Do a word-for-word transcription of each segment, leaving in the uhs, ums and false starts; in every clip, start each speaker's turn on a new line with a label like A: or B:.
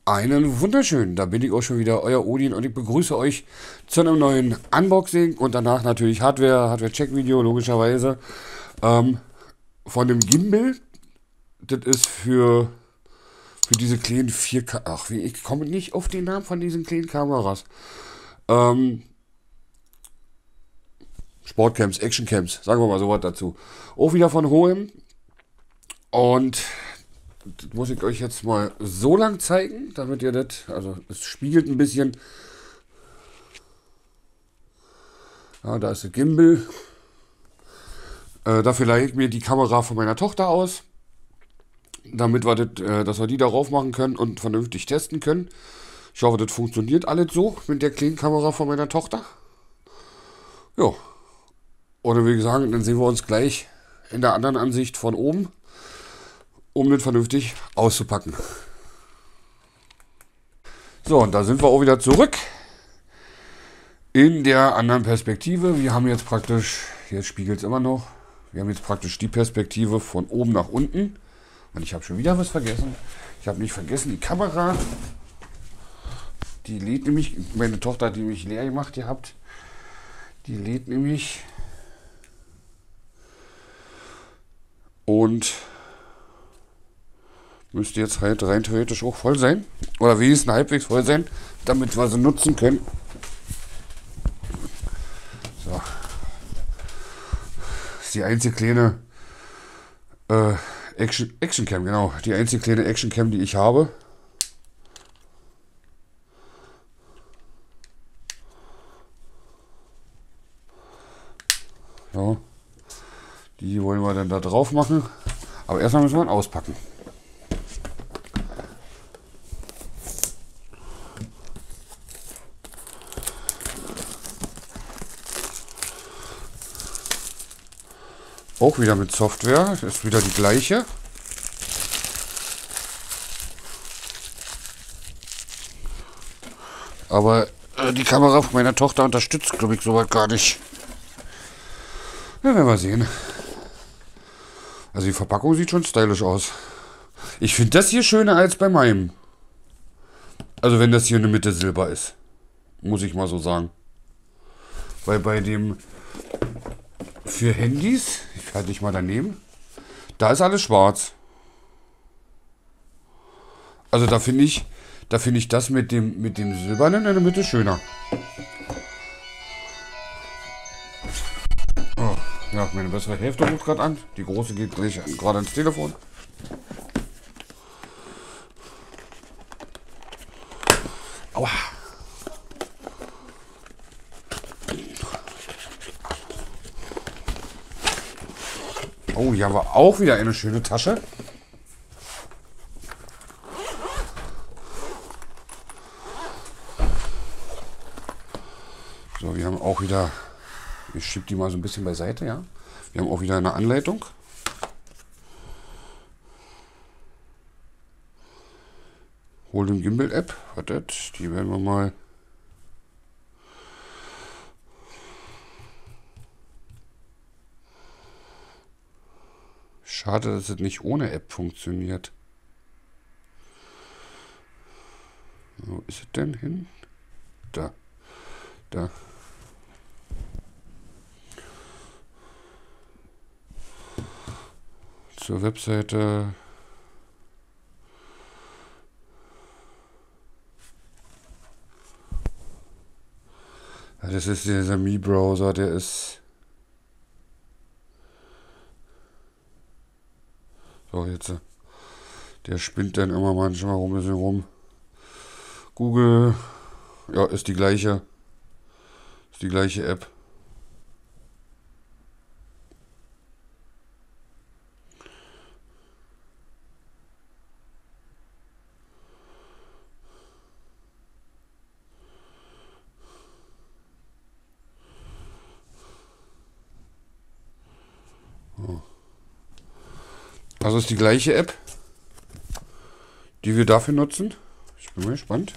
A: Einen wunderschönen, da bin ich auch schon wieder, euer Odin, und ich begrüße euch zu einem neuen Unboxing und danach natürlich Hardware, Hardware-Check-Video, logischerweise. Ähm, von dem Gimbal, das ist für, für diese kleinen vier K, ach, wie, ich komme nicht auf den Namen von diesen kleinen Kameras. Ähm, Sportcams, Actioncams, sagen wir mal so was dazu. Auch wieder von Hohem. Und das muss ich euch jetzt mal so lang zeigen, damit ihr das, also es spiegelt ein bisschen. Ja, da ist der Gimbal. Äh, dafür leihe ich mir die Kamera von meiner Tochter aus, damit wir das, äh, dass wir die darauf machen können und vernünftig testen können. Ich hoffe, das funktioniert alles so mit der kleinen Kamera von meiner Tochter. Ja. Oder wie gesagt, dann sehen wir uns gleich in der anderen Ansicht von oben, um das vernünftig auszupacken. So, und da sind wir auch wieder zurück in der anderen Perspektive. Wir haben jetzt praktisch, jetzt spiegelt es immer noch, wir haben jetzt praktisch die Perspektive von oben nach unten. Und ich habe schon wieder was vergessen. Ich habe nicht vergessen, die Kamera, die lädt nämlich, meine Tochter hat die nämlich leer gemacht gehabt. Die lädt nämlich und müsste jetzt halt rein theoretisch auch voll sein. Oder wenigstens halbwegs voll sein, damit wir sie nutzen können. So. Das ist die einzige kleine äh, Action, Action Cam, genau. Die einzige kleine Action Cam, die ich habe. So. Die wollen wir dann da drauf machen. Aber erstmal müssen wir ihn auspacken. Auch wieder mit Software, das ist wieder die gleiche. Aber äh, die Kamera von meiner Tochter unterstützt, glaube ich, soweit gar nicht. Ja, werden wir sehen. Also die Verpackung sieht schon stylisch aus. Ich finde das hier schöner als bei meinem. Also wenn das hier in der Mitte Silber ist. Muss ich mal so sagen. Weil bei dem für Handys, ich halte dich mal daneben, da ist alles schwarz. Also da finde ich, da finde ich das mit dem, mit dem Silbernen in der Mitte schöner. Oh, ja, meine bessere Hälfte ruft gerade an. Die große geht gleich gerade ans Telefon. Aua. Oh, hier haben wir auch wieder eine schöne Tasche. So, wir haben auch wieder, ich schiebe die mal so ein bisschen beiseite, ja. Wir haben auch wieder eine Anleitung. Hol den Gimbal App, wartet, die werden wir mal. Schade, dass es nicht ohne App funktioniert. Wo ist es denn hin? Da. Da. Zur Webseite. Ja, das ist dieser Mi-Browser, der ist. So, jetzt. Der spinnt dann immer manchmal rum, ein bisschen rum. Google. Ja, ist die gleiche. Ist die gleiche App. Also ist die gleiche App, die wir dafür nutzen. Ich bin mal gespannt.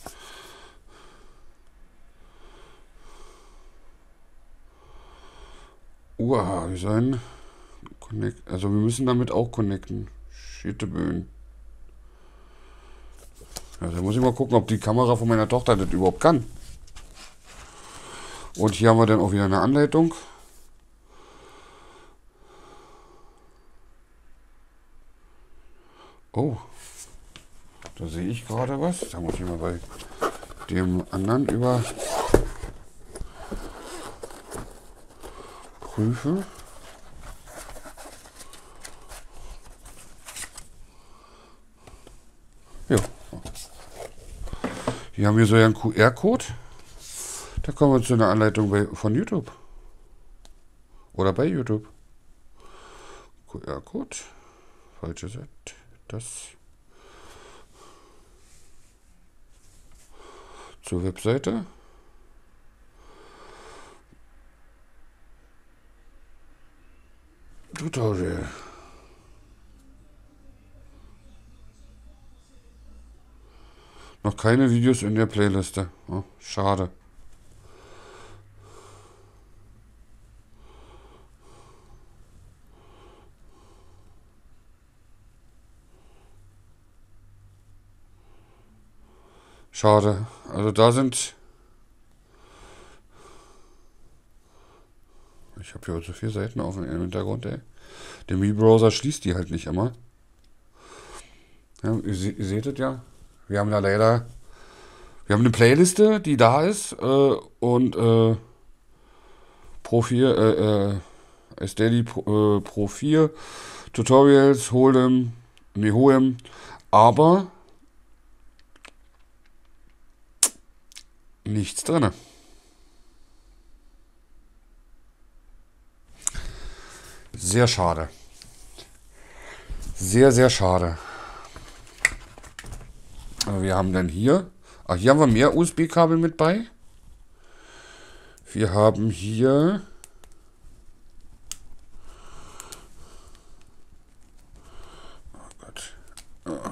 A: Uah, wir sein. Connect, also wir müssen damit auch connecten. Schitteböen. Also muss ich mal gucken, ob die Kamera von meiner Tochter das überhaupt kann. Und hier haben wir dann auch wieder eine Anleitung. Oh, da sehe ich gerade was. Da muss ich mal bei dem anderen überprüfen. Ja. Hier haben wir so einen Q R-Code. Da kommen wir zu einer Anleitung bei, von YouTube. Oder bei YouTube. Q R-Code. Falsche Seite. Das. Zur Webseite. Tutorial. Noch keine Videos in der Playliste. Oh, schade. Schade. Also da sind... Ich habe hier so viele Seiten auf im Hintergrund, ey. Der Mi-Browser schließt die halt nicht immer. Ja, ihr, se ihr seht es ja. Wir haben da leider... Wir haben eine Playliste, die da ist. Äh, und äh, Pro vier, äh, äh, Steady Pro, äh, Pro vier, Tutorials, Hold'em, ne, Hohem. Aber... nichts drin. Sehr schade. Sehr, sehr schade. Aber wir haben dann hier... Ach, hier haben wir mehr U S B-Kabel mit bei. Wir haben hier... Oh Gott. Oh.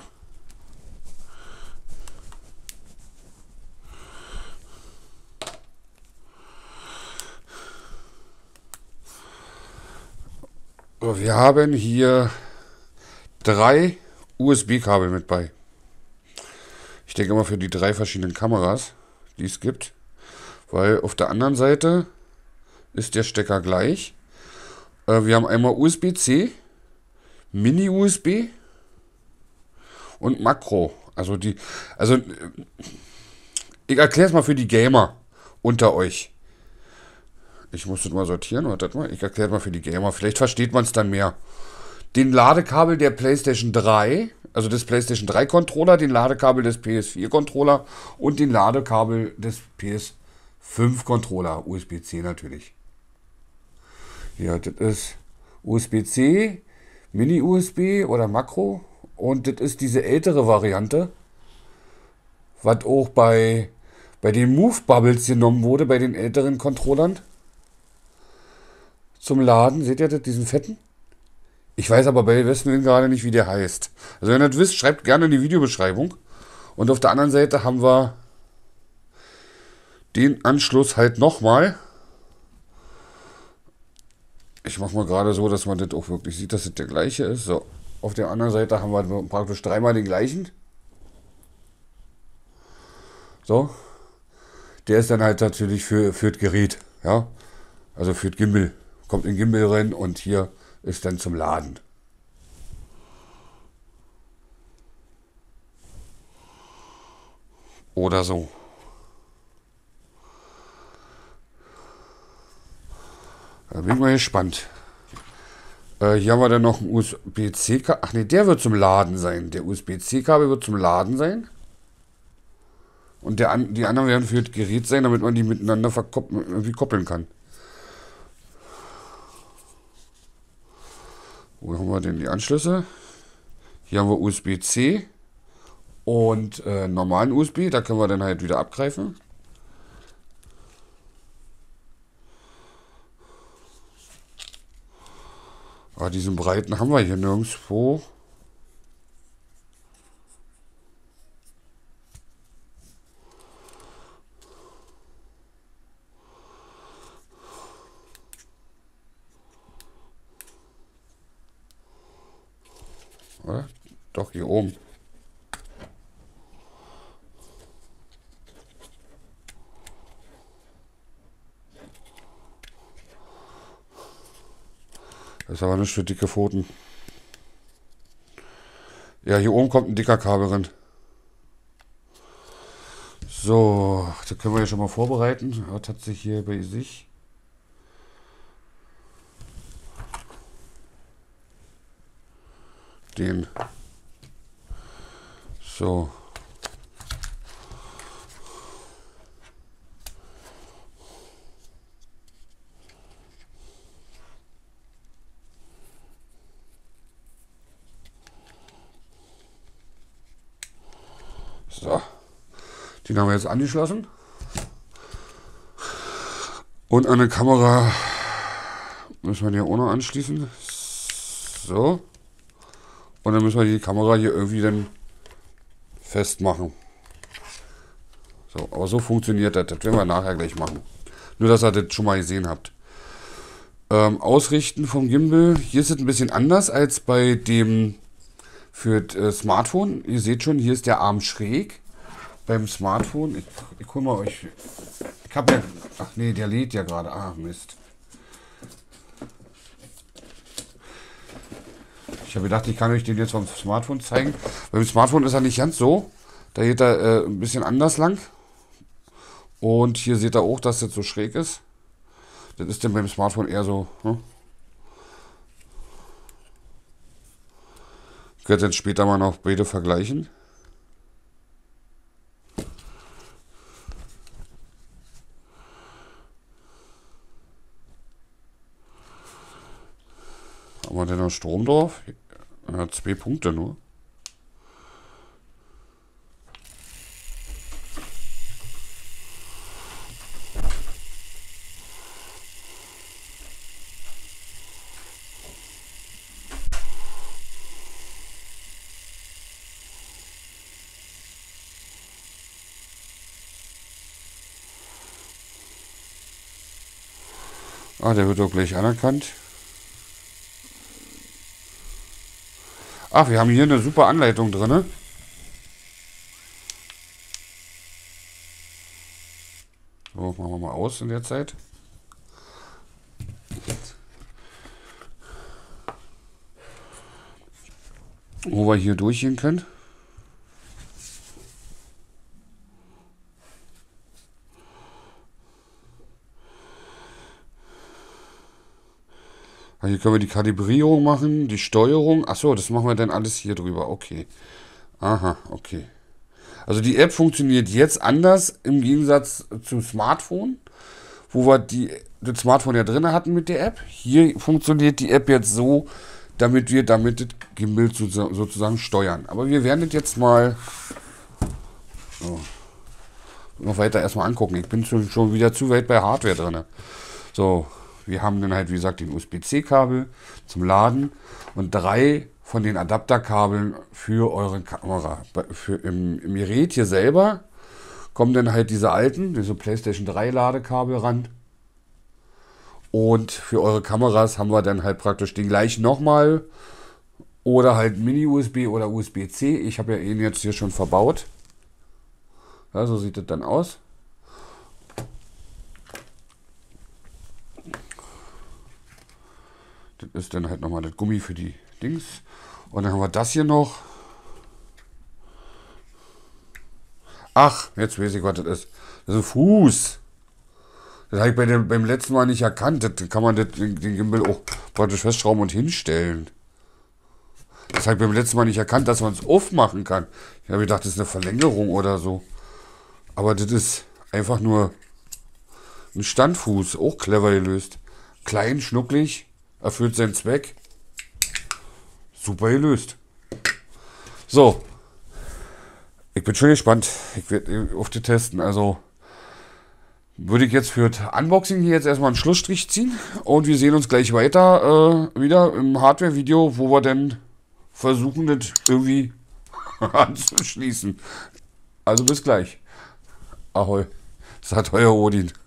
A: Wir haben hier drei U S B-Kabel mit bei. Ich denke mal für die drei verschiedenen Kameras, die es gibt. Weil auf der anderen Seite ist der Stecker gleich. Äh, wir haben einmal U S B C, Mini-U S B und Makro. Also die, also ich erkläre es mal für die Gamer unter euch. Ich muss das mal sortieren, wartet mal. Ich erkläre mal für die Gamer. Vielleicht versteht man es dann mehr. Den Ladekabel der PlayStation drei, also des PlayStation drei Controller, den Ladekabel des P S vier Controller und den Ladekabel des P S fünf Controller. U S B C natürlich. Ja, das ist U S B C, Mini-U S B oder Makro. Und das ist diese ältere Variante, was auch bei, bei den Move Bubbles genommen wurde, bei den älteren Controllern. Zum Laden, seht ihr das, diesen fetten? Ich weiß aber bei Westwind gerade nicht, wie der heißt. Also wenn ihr das wisst, schreibt gerne in die Videobeschreibung. Und auf der anderen Seite haben wir den Anschluss halt nochmal. Ich mache mal gerade so, dass man das auch wirklich sieht, dass das der gleiche ist. So, auf der anderen Seite haben wir praktisch dreimal den gleichen. So. Der ist dann halt natürlich für, für das Gerät. Ja. Also für das Gimbal. Kommt in Gimbal rein und hier ist dann zum Laden. Oder so. Da bin ich mal gespannt. Äh, hier haben wir dann noch ein U S B C-Kabel. Ach ne, der wird zum Laden sein. Der U S B C-Kabel wird zum Laden sein. Und der, die anderen werden für das Gerät sein, damit man die miteinander irgendwie koppeln kann. Wo haben wir denn die Anschlüsse? Hier haben wir U S B C und äh, normalen U S B. Da können wir dann halt wieder abgreifen. Aber diesen breiten haben wir hier nirgendwo. Oder? Doch, hier oben. Das ist aber nicht für dicke Pfoten. Ja, hier oben kommt ein dicker Kabel rein. So, da können wir ja schon mal vorbereiten. Was hat sich hier bei sich? Den. So. So. Den haben wir jetzt angeschlossen. Und eine Kamera müssen wir hier auch noch anschließen. So. Und dann müssen wir die Kamera hier irgendwie dann festmachen. So, aber so funktioniert das. Das werden wir nachher gleich machen. Nur, dass ihr das schon mal gesehen habt. Ähm, Ausrichten vom Gimbal. Hier ist es ein bisschen anders als bei dem für das Smartphone. Ihr seht schon, hier ist der Arm schräg. Beim Smartphone. Ich, ich hol mal euch. Ich habe ja. Ach nee, der lädt ja gerade. Ah, Mist. Ich habe gedacht, ich kann euch den jetzt vom Smartphone zeigen. Beim Smartphone ist er nicht ganz so. Da geht er äh, ein bisschen anders lang. Und hier seht ihr auch, dass das so schräg ist. Das ist dann beim Smartphone eher so. Hm? Ich werde jetzt später mal noch beide vergleichen. Haben wir denn noch Strom drauf? Ja, zwei Punkte nur. Ah, der wird doch gleich anerkannt. Ach, wir haben hier eine super Anleitung drin. Ne? So, machen wir mal aus in der Zeit. Wo wir hier durchgehen können. Hier können wir die Kalibrierung machen, die Steuerung. Achso, das machen wir dann alles hier drüber. Okay. Aha, okay. Also die App funktioniert jetzt anders im Gegensatz zum Smartphone, wo wir die, das Smartphone ja drin hatten mit der App. Hier funktioniert die App jetzt so, damit wir damit das Gimbal sozusagen steuern. Aber wir werden das jetzt mal so, noch weiter erstmal angucken. Ich bin schon, schon wieder zu weit bei Hardware drin. So. Wir haben dann halt, wie gesagt, den U S B C Kabel zum Laden und drei von den Adapterkabeln für eure Kamera. Für im, im Gerät hier selber kommen dann halt diese alten, diese PlayStation drei Ladekabel ran. Und für eure Kameras haben wir dann halt praktisch den gleichen nochmal. Oder halt Mini-U S B oder U S B C. Ich habe ja ihn jetzt hier schon verbaut. Ja, so sieht das dann aus. Das ist dann halt nochmal das Gummi für die Dings. Und dann haben wir das hier noch. Ach, jetzt weiß ich, was das ist. Das ist ein Fuß. Das habe ich bei dem, beim letzten Mal nicht erkannt. Das kann man das, den, den Gimbal auch praktisch festschrauben und hinstellen. Das habe ich beim letzten Mal nicht erkannt, dass man es aufmachen kann. Ich habe gedacht, das ist eine Verlängerung oder so. Aber das ist einfach nur ein Standfuß. Auch clever gelöst. Klein, schnucklig. Erfüllt seinen Zweck. Super gelöst. So. Ich bin schon gespannt. Ich werde auf die testen. Also würde ich jetzt für das Unboxing hier jetzt erstmal einen Schlussstrich ziehen. Und wir sehen uns gleich weiter äh, wieder im Hardware-Video, wo wir dann versuchen, das irgendwie anzuschließen. Also bis gleich. Ahoi. Sagt euer Odin.